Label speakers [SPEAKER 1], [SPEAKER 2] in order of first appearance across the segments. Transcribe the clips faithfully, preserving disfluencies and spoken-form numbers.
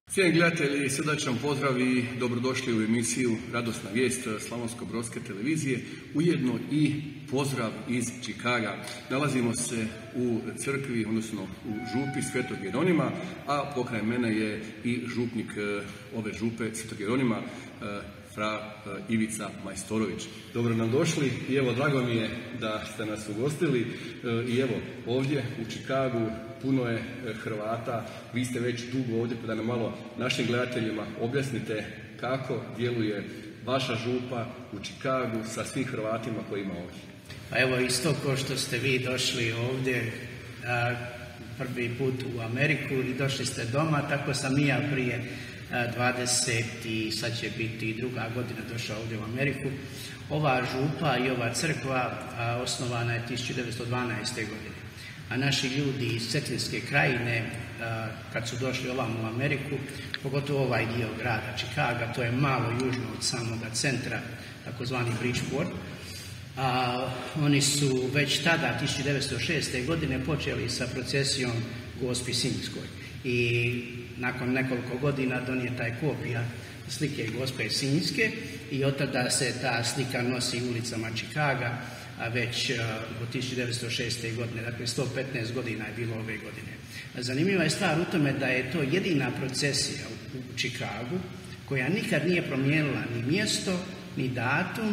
[SPEAKER 1] Cijenjeni gledatelji, srdačan pozdrav i dobrodošli u emisiju Radosna vijest Slavonsko-brodske televizije, ujedno i pozdrav iz Čikaga. Nalazimo se u crkvi, odnosno u župi Svetog Jeronima, a pokraj mene je i župnik ove župe Svetog Jeronima, fra Ivica Majstorović. Dobro nam došli i evo, drago mi je da ste nas ugostili i evo, ovdje u Čikagu puno je Hrvata, vi ste već dugo ovdje, pa da nam malo našim gledateljima objasnite kako djeluje vaša župa u Čikagu sa svim Hrvatima koji ima ovdje.
[SPEAKER 2] Pa evo, isto kao što ste vi došli ovdje a, prvi put u Ameriku i došli ste doma, tako sam i ja prije dvadeset i sad će biti druga godina došao ovdje u Ameriku. Ova župa i ova crkva a, osnovana je tisuću devetsto dvanaeste. godine. A naši ljudi iz Cetinske krajine, a, kad su došli ovamo u Ameriku, pogotovo ovaj dio grada Čikaga, to je malo južno od samoga centra, takozvani Bridgeport, a, oni su već tada, tisuću devetsto šeste. godine, počeli sa procesijom Gospi Sinjskoj. I nakon nekoliko godina donijeta je kopija slike Gospe Sinjske i od tada se ta slika nosi ulicama Čikaga, a već od tisuću devetsto šeste. godine, dakle sto petnaest godina je bilo ove godine. Zanimljiva je stvar u tome da je to jedina procesija u Čikagu koja nikad nije promijenila ni mjesto, ni datum,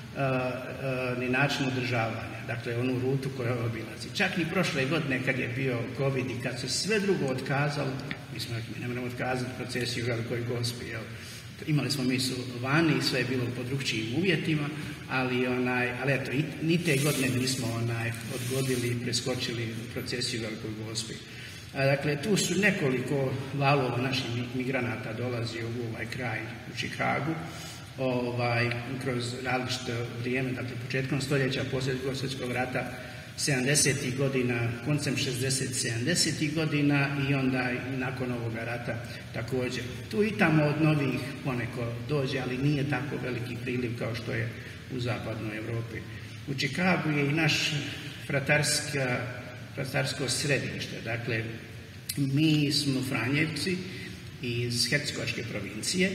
[SPEAKER 2] ni način održavanja, dakle onu rutu koju obilazi. Čak i prošle godine kad je bio COVID i kad se sve drugo otkazalo, mi smo rekli, mi ne moramo otkazati procesiju Velikoj Gospi, jel? Imali smo mi su vani i sve je bilo pod drukčijim uvjetima, ali, onaj, ali eto, ni te godine nismo onaj, odgodili i preskočili procesiju Velikoj Gospi. A, dakle, tu su nekoliko valova naših migranata dolazi u ovaj kraj u Čikagu, ovaj, kroz različito vrijeme, dakle početkom stoljeća, poslije Drugog svjetskog rata, sedamdesetih godina, koncem šezdesetih, sedamdesetih godina i onda i nakon ovoga rata također. Tu i tamo od novih poneko dođe, ali nije tako veliki priliv kao što je u zapadnoj Europi. U Čikagu je i naš fratarsko središte, dakle mi smo Franjevci iz Hercegovačke provincije.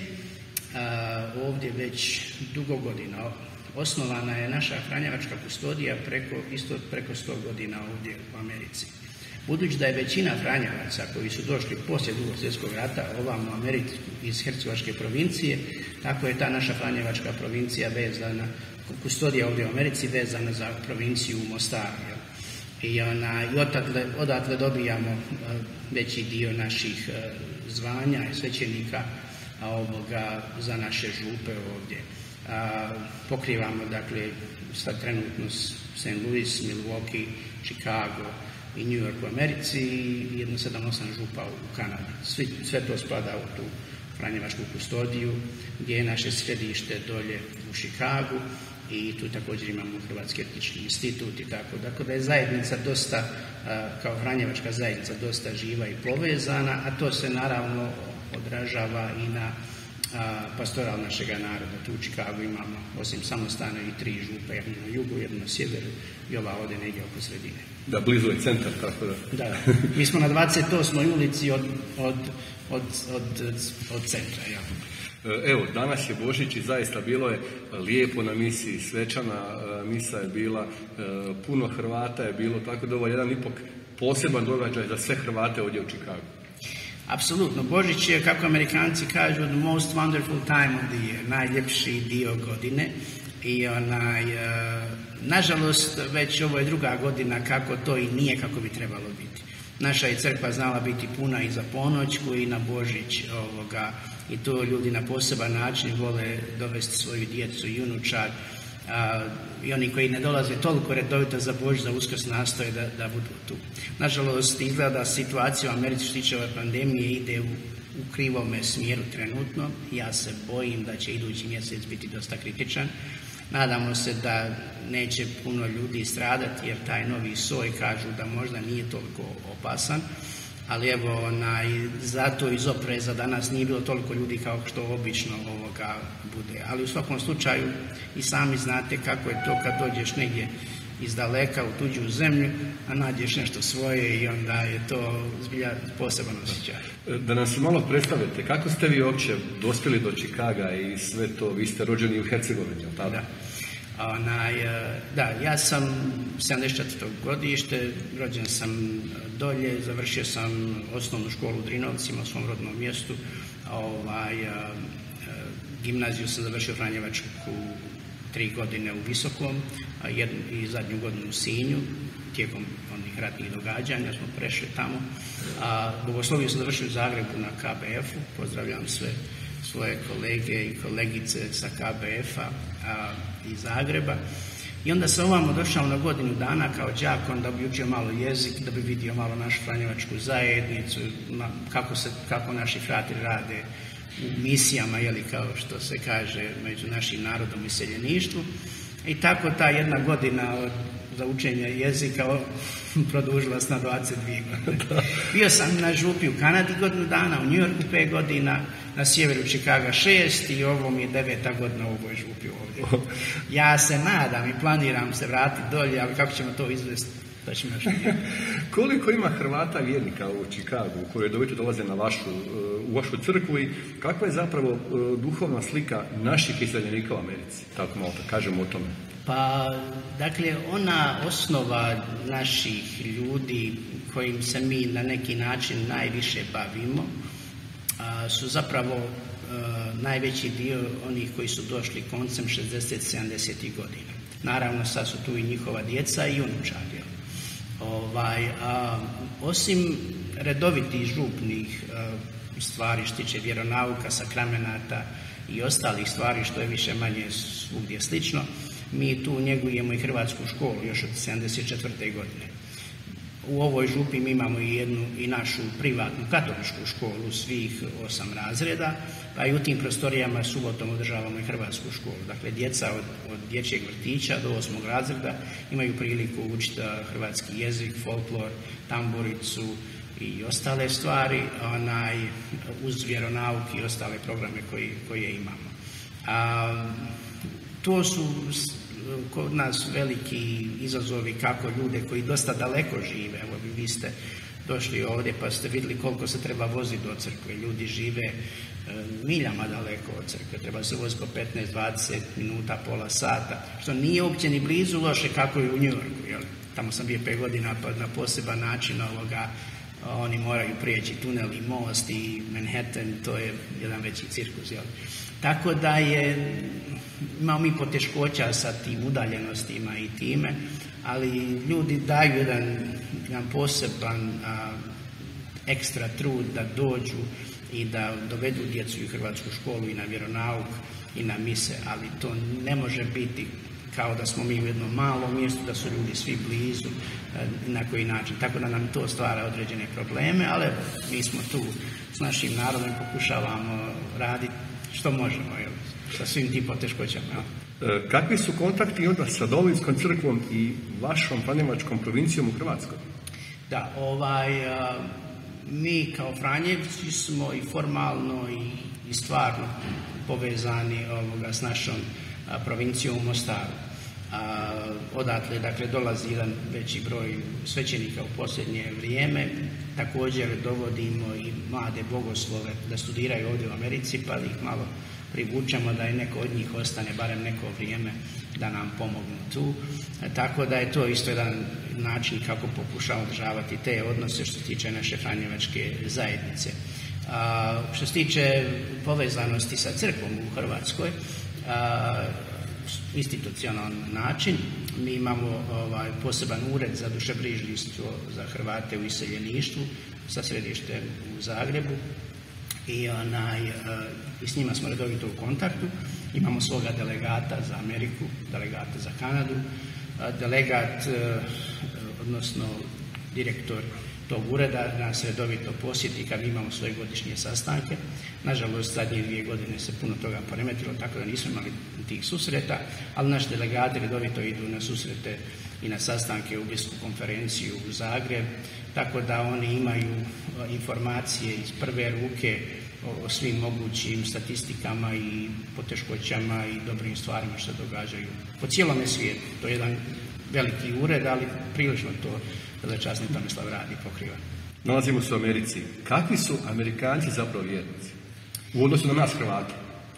[SPEAKER 2] A, ovdje već dugo godina osnovana je naša Franjevačka kustodija preko, isto preko sto godina ovdje u Americi. Budući da je većina Franjevaca koji su došli poslije Drugog svjetskog rata ovamo u Americi iz Hercegovačke provincije, tako je ta naša Franjevačka provincija vezana, kustodija ovdje u Americi vezana za provinciju u Mostaru. I, ona, i odatle, odatle dobijamo a, veći dio naših a, zvanja i svećenika a ovoga za naše župe ovdje. A, pokrivamo, dakle, sad trenutno Saint Louis, Milwaukee, Chicago i New York u Americi i jedno sedam osam župa u Kanadi. Svi, sve to spada u tu Franjevačku kustodiju gdje je naše središte dolje u Chicagu i tu također imamo Hrvatski etički institut i tako. Dakle, da je zajednica dosta, a, kao Franjevačka zajednica, dosta živa i povezana, a to se naravno odražava i na a, pastoral našega naroda. Tu u Čikagu imamo, osim samostana, i tri župe, jedno na jugu, jedno na sjeveru i ova ovdje negdje oko sredine.
[SPEAKER 1] Da, blizu je centar, tako da.
[SPEAKER 2] Da, mi smo na dvadeset osmoj ulici od, od, od, od, od centra, ja.
[SPEAKER 1] Evo, danas je Božić i zaista bilo je lijepo na misiji, svečana misa je bila, puno Hrvata je bilo, tako da ovo je jedan ipak poseban događaj za sve Hrvate ovdje u Čikagu.
[SPEAKER 2] Apsolutno. Božić je, kako Amerikanci kažu, the most wonderful time of the year, najljepši dio godine. I onaj, nažalost, već ovo je druga godina kako to i nije kako bi trebalo biti. Naša je crkva znala biti puna i za ponoćku i na Božić ovoga, i to ljudi na poseban način vole dovesti svoju djecu i unučad. A, i oni koji ne dolaze toliko redovito za Božić, za Uskrs, nastoje da, da budu tu. Nažalost, izgleda situacija u Americi što tiče ove pandemije ide u, u krivome smjeru trenutno. Ja se bojim da će idući mjesec biti dosta kritičan. Nadamo se da neće puno ljudi stradati jer taj novi soj kažu da možda nije toliko opasan. Ali evo, onaj, zato iz opreza danas nije bilo toliko ljudi kao što obično ovoga bude. Ali u svakom slučaju i sami znate kako je to kad dođeš negdje iz daleka u tuđu zemlju, a nađeš nešto svoje i onda je to zbilja poseban osjećaj.
[SPEAKER 1] Da nas malo predstavite, kako ste vi uopće dospjeli do Čikaga i sve to, vi ste rođeni u Hercegovini, jel tako?
[SPEAKER 2] Da. Onaj, da, ja sam sedamdeset četvrtog godište, rođen sam dolje, završio sam osnovnu školu u Drinovcima, u svom rodnom mjestu, ovaj, gimnaziju sam završio Franjevačku tri godine u Visokom a jednu, i zadnju godinu u Sinju. Tijekom onih ratnih događanja smo prešli tamo. A bogosloviju sam završio u Zagrebu na K B F-u. Pozdravljam sve svoje kolege i kolegice sa K B F-a a, iz Zagreba. I onda sam ovamo došao na godinu dana kao đakon da bi učio malo jezik, da bi vidio malo našu franjevačku zajednicu, kako, se, kako naši fratri rade u misijama, jeli, kao što se kaže, među našim narodom i seljeništvu. I tako ta jedna godina od, za učenje jezika produžila se na dvadeset dvije godine. Bio sam na župi u Kanadi godinu dana, u New Yorku pet godina, na sjeveru Čikaga šest i ovo mi je deveta godina u ovoj župi ovdje. Ja se nadam i planiram se vratiti dolje, ali kako ćemo to izvesti? To ćemo još vidjeti.
[SPEAKER 1] Koliko ima Hrvata vjernika u Čikagu koji redovito dolaze na vašu, u vašu crkvu i kakva je zapravo duhovna slika naših iseljenika u Americi? Tako malo da kažemo o tome.
[SPEAKER 2] Pa, dakle, ona osnova naših ljudi kojim se mi na neki način najviše bavimo a, su zapravo a, najveći dio onih koji su došli koncem šezdesetih sedamdesetih godina. Naravno, sad su tu i njihova djeca i unučadi. Ovaj, a, osim redovitih župnih a, stvari što tiče vjeronauka, sakramenata i ostalih stvari što je više manje svugdje slično, mi tu njegujemo i hrvatsku školu još od sedamdeset četvrte godine. U ovoj župi mi imamo i jednu i našu privatnu katoličku školu svih osam razreda, pa i u tim prostorijama subotom održavamo i hrvatsku školu. Dakle, djeca od, od dječjeg vrtića do osmog razreda imaju priliku učiti hrvatski jezik, folklor, tamburicu i ostale stvari, onaj, uz vjeronauk i ostale programe koji, koje imamo. A, to su kod nas veliki izazovi kako ljude koji dosta daleko žive. Evo vi ste došli ovdje pa ste vidjeli koliko se treba voziti do crkve. Ljudi žive e, miljama daleko od crkve. Treba se voziti po petnaest dvadeset minuta, pola sata, što nije uopće ni blizu loše kako je u New Yorku. Jel? Tamo sam bio pet godina pa na poseban način ovoga, oni moraju prijeći tunel i most i Manhattan, to je jedan veći cirkus. Jel? Tako da je, imamo mi poteškoća sa tim udaljenostima i time, ali ljudi daju jedan, jedan poseban a, ekstra trud da dođu i da dovedu djecu u hrvatsku školu i na vjeronauk i na mise, ali to ne može biti kao da smo mi u jednom malom mjestu, da su ljudi svi blizu, na koji način. Tako da nam to stvara određene probleme, ali mi smo tu s našim narodom pokušavamo raditi što možemo, jel, sa svim tim poteškoćama. Jel.
[SPEAKER 1] Kakvi su kontakti onda sa Domovinskom crkvom i vašom franjevačkom provincijom u Hrvatskoj?
[SPEAKER 2] Da, ovaj, a, mi kao Franjevci smo i formalno i, i stvarno povezani ovoga, s našom a, provincijom u Mostaru. A, odatle, dakle, dolazi jedan veći broj svećenika u posljednje vrijeme. Također dovodimo i mlade bogoslove da studiraju ovdje u Americi, pa ih malo privučemo da je neko od njih ostane barem neko vrijeme da nam pomognu tu. E, tako da je to isto jedan način kako pokušamo održavati te odnose što se tiče naše franjevačke zajednice. A, što se tiče povezanosti sa crkvom u Hrvatskoj, a, institucionalan način, mi imamo ovaj, poseban ured za dušebrižništvo za Hrvate u iseljeništvu sa središtem u Zagrebu i, onaj, i s njima smo redovito u kontaktu. Imamo svoga delegata za Ameriku, delegata za Kanadu, delegat, odnosno direktor tog ureda nas redovito posjeti kad imamo svoje godišnje sastanke. Nažalost, zadnje dvije godine se puno toga poremetilo, tako da nismo imali tih susreta, ali naši delegati redovito idu na susrete i na sastanke u Biskupsku konferenciju u Zagreb, tako da oni imaju informacije iz prve ruke o svim mogućim statistikama i poteškoćama i dobrim stvarima što događaju po cijelome svijetu. To je jedan veliki ured, ali prilično to velečasni Tomislav radi pokriva.
[SPEAKER 1] Nalazimo se u Americi. Kakvi su Amerikanci zapravo vjernici u odnosu na nas Hrvate?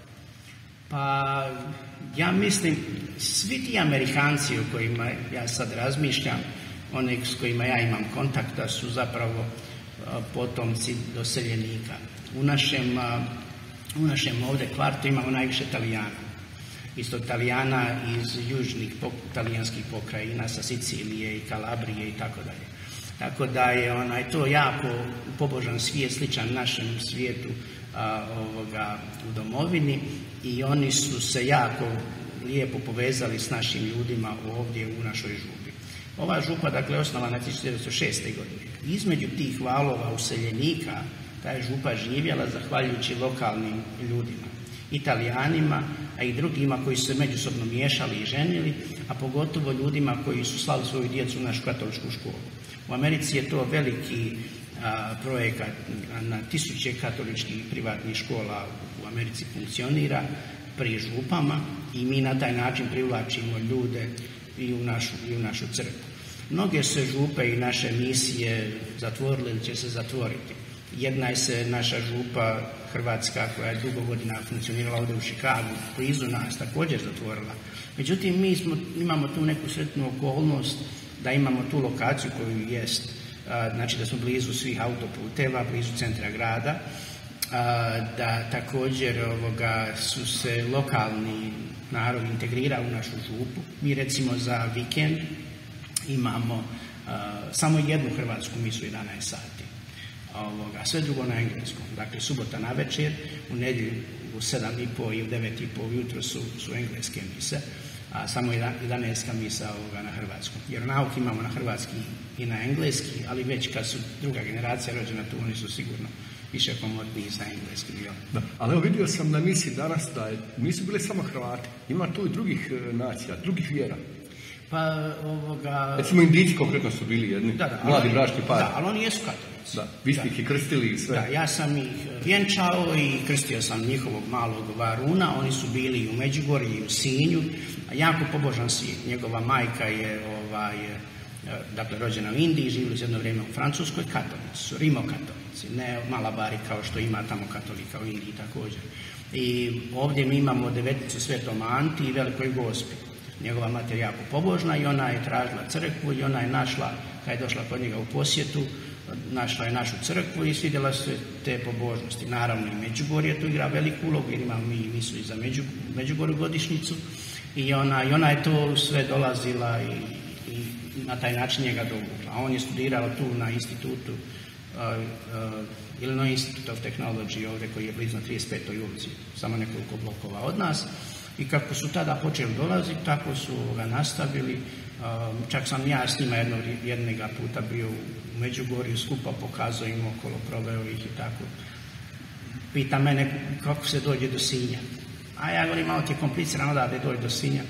[SPEAKER 2] Pa ja mislim, svi ti Amerikanci o kojima ja sad razmišljam, oni s kojima ja imam kontakta, su zapravo potomci doseljenika. U našem, u našem ovdje kvartu imamo najviše Talijana. Isto Talijana iz južnih talijanskih pokrajina, sa Sicilije i Kalabrije i tako dalje. Tako da je onaj, to jako pobožan svijet, sličan našem svijetu a, ovoga, u domovini, i oni su se jako lijepo povezali s našim ljudima ovdje u našoj župi. Ova župa, dakle, osnovana tisuću devetsto šeste. godine. Između tih valova useljenika ta je župa živjela zahvaljujući lokalnim ljudima, Italijanima, a i drugima koji su se međusobno miješali i ženili, a pogotovo ljudima koji su slali svoju djecu u našu katoličku školu. U Americi je to veliki a, projekat, na tisuće katoličkih privatnih škola u Americi funkcionira pri župama i mi na taj način privlačimo ljude i u našu, i u našu crkvu. Mnoge se župe i naše misije zatvorile ili će se zatvoriti. Jedna je se naša župa hrvatska, koja je dugo godina funkcionirala ovdje u Chicagu, blizu nas, također zatvorila. Međutim, mi smo, imamo tu neku sretnu okolnost da imamo tu lokaciju koju jest, a, znači da smo blizu svih autoputeva, blizu centra grada, a, da također ovoga, su se lokalni narod integrirao u našu župu. Mi recimo za vikend imamo a, samo jednu hrvatsku misu jedanaest sati. Ovoga, sve drugo na engleskom. Dakle, subota na večer, u nedjelju u sedam i po i u devet i po ujutro su, su engleske mise, a samo jedanaestka misa ovoga na hrvatskom. Jer nauk imamo na hrvatski i na engleski, ali već kad su druga generacija rođena tu, oni su sigurno više komodniji za engleski.
[SPEAKER 1] Da, ali evo vidio sam na misiji danas da je, nisu bili samo Hrvati, ima tu i drugih e, nacija, drugih vjera.
[SPEAKER 2] Pa, ovoga...
[SPEAKER 1] Recimo Indijci konkretno su bili jedni,
[SPEAKER 2] da, da,
[SPEAKER 1] mladi bračni par.
[SPEAKER 2] Da, ali oni jesu katolici.
[SPEAKER 1] Da, vi ste ih i krstili i sve.
[SPEAKER 2] Da, ja sam ih vjenčao i krstio sam njihovog malog Varuna, oni su bili i u Međugorju i u Sinju, jako pobožan svijet. Njegova majka je, ovaj, dakle, rođena u Indiji, živjeli su jedno vrijeme u Francuskoj, katolici su, rimokatolici, ne malabari kao što ima tamo katolika u Indiji također. I ovdje mi imamo Deveticu Svetom Anti i Velikoj Gospi. Njegova mater jako pobožna i ona je tražila crkvu i ona je našla, kad je došla kod njega u posjetu, našla je našu crkvu i svidjela se te pobožnosti. Naravno i Međugorje tu igra veliku ulogu, jer imamo mi misu i za Među, Međugorju godišnjicu i ona, i ona je to sve dolazila i, i na taj način njega dovukla. A on je studirao tu na institutu, uh, uh, Illinois Institute of Technology ovdje, koji je blizu na trideset petoj ulici, samo nekoliko blokova od nas. I kako su tada počeli dolaziti, tako su ga nastavili. Um, čak sam ja s njima jednog, jednoga puta bio u Međugorju, skupa pokazao im okolo, proveo ih i tako. Pita mene kako se dođe do Sinja. A ja govorim, malo ti je komplicirano odavde dođe do Sinja.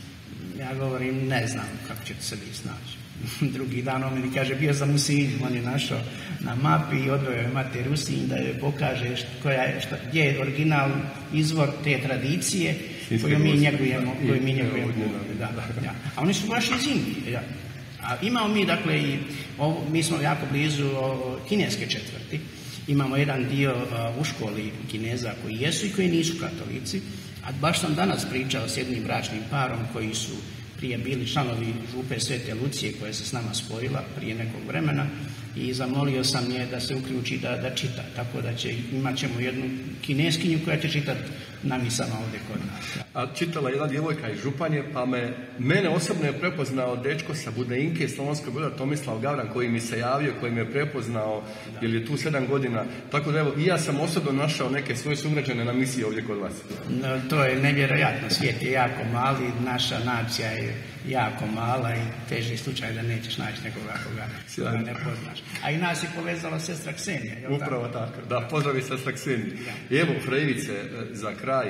[SPEAKER 2] Ja govorim, ne znam kako ćete se vi snaći. Drugi dan on mi kaže, bio sam u Sinju, on je našao na mapi i odveo je mater u Sinj da je pokaže koja je, šta, gdje je original izvor te tradicije koju mi njegujemo, koju mi njegujemo. Da, da. A oni su baš iz Indije. Ja. A imamo mi, dakle, i ovo, mi smo jako blizu o, kineske četvrti. Imamo jedan dio o, u školi Kineza koji jesu i koji nisu katolici. A baš sam danas pričao s jednim bračnim parom koji su prije bili članovi župe Svete Lucije koja se s nama spojila prije nekog vremena i zamolio sam je da se uključi da, da čita, tako da će, imat ćemo jednu kineskinju koja će čitati na misama ovdje kod nas.
[SPEAKER 1] A čitala jedna djevojka iz Županje, pa me, mene osobno je prepoznao dečko sa Budeinke iz Slavonskog Broda, Tomislav Gavran, koji mi se javio, koji me je prepoznao, jer je tu sedam godina. Tako da evo, i ja sam osobno našao neke svoje sugrađane na misiji ovdje kod vas.
[SPEAKER 2] No, to je nevjerojatno, svijet je jako mali, naša nacija je jako mala i teži slučaj da nećeš naći nekoga koga ne poznaš. A i nas je povezala sestra Ksenija.
[SPEAKER 1] Upravo tako, da, pozdravi sestra Ksenija. I evo, Frejivice, za kraj,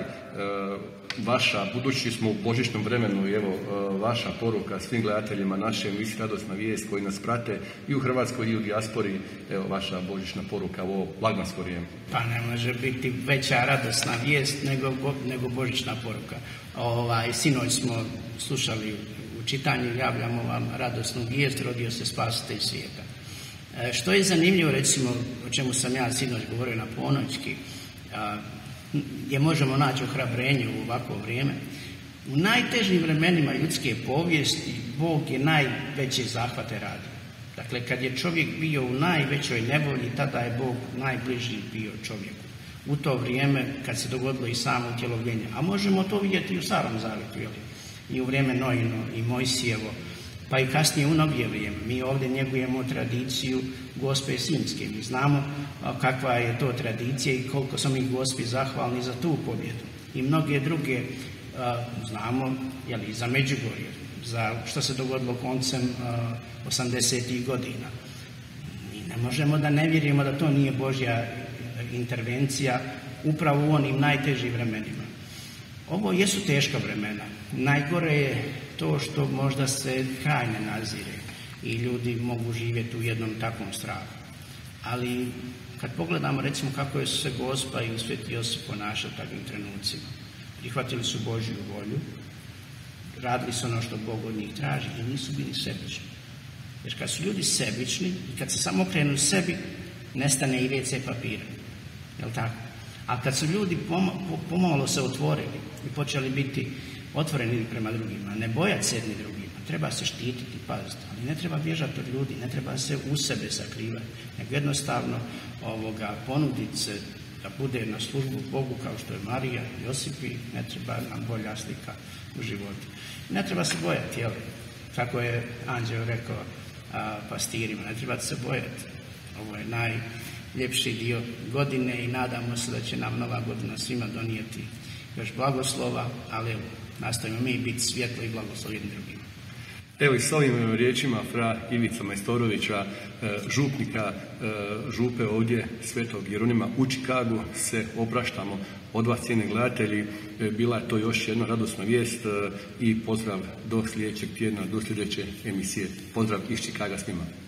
[SPEAKER 1] vaša, budući smo u božićnom vremenu, evo, vaša poruka svim gledateljima naše emisije Radosna vijest koji nas prate i u Hrvatskoj i u dijaspori, evo, vaša božićna poruka u ovo blagdansko vrijeme.
[SPEAKER 2] Pa ne može biti veća radosna vijest nego, nego božićna poruka. Ovaj, sinoć smo slušali u čitanju javljamo vam radosnu vijest, rodio se spasitelj svijeta. Što je zanimljivo, recimo, o čemu sam ja sinoć govorio na ponoćki, gdje možemo naći ohrabrenje u ovakvo vrijeme, u najtežim vremenima ljudske povijesti Bog je najveće zahvate radio. Dakle, kad je čovjek bio u najvećoj nevolji, tada je Bog najbliži bio čovjeku. U to vrijeme kad se dogodilo i samo utjelovljenje. A možemo to vidjeti i u Starom Zavjetu, jel? I u vrijeme Noino i Mojsijevo, pa i kasnije u novije vrijeme. Mi ovdje njegujemo tradiciju Gospe Sinjske. Mi znamo kakva je to tradicija i koliko smo mi Gospi zahvalni za tu pobjedu. I mnoge druge znamo, jel, i za Međugorje, za što se dogodilo koncem osamdesetih godina. Mi ne možemo da ne vjerujemo da to nije Božja intervencija upravo u onim najtežim vremenima. Ovo jesu teška vremena. Najgore je to što možda se kraj ne nazire i ljudi mogu živjeti u jednom takvom strahu. Ali kad pogledamo recimo kako je se Gospa i Sveti Josip ponašao u takvim trenucima, prihvatili su Božju volju, radili su ono što Bog od njih traži i nisu bili sebični. Jer kad su ljudi sebični i kad se samo okrenu sebi, nestane i ve ce papira. Jel tako? A kad su ljudi pomalo se otvorili i počeli biti otvoreni prema drugima, ne bojati se jedni drugima, treba se štititi, paziti, ali ne treba bježati od ljudi, ne treba se u sebe sakrivati, nego jednostavno ovoga, ponuditi se da bude na službu Bogu kao što je Marija, Josipi, ne treba nam bolja slika u životu. Ne treba se bojati, jel? Kako je Anđeo rekao a, pastirima, ne treba se bojati. Ovo je najljepši dio godine i nadamo se da će nam nova godina svima donijeti još blagoslova, ali evo, nastavimo mi biti svjetlo i blagoslov jednim drugima.
[SPEAKER 1] Evo i s ovim riječima fra Ivica Majstorovića, župnika župe ovdje Svetog Jeronima u Čikagu se opraštamo od vas, cijeni gledatelji. Bila je to još jedna radosna vijest i pozdrav do sljedećeg tjedna, do sljedeće emisije. Pozdrav iz Čikaga svima.